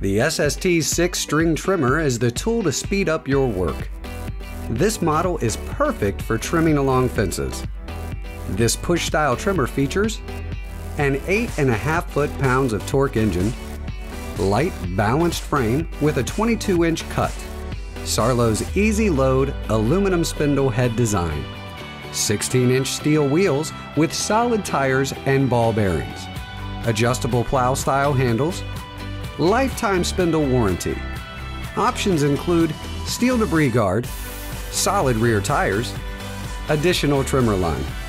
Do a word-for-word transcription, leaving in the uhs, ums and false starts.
The S S T six String trimmer is the tool to speed up your work. This model is perfect for trimming along fences. This push-style trimmer features an eight and a half foot-pounds of torque engine, light balanced frame with a twenty-two inch cut, Sarlo's easy load aluminum spindle head design, sixteen inch steel wheels with solid tires and ball bearings, adjustable plow style handles, lifetime spindle warranty. Options include steel debris guard, solid rear tires, additional trimmer line.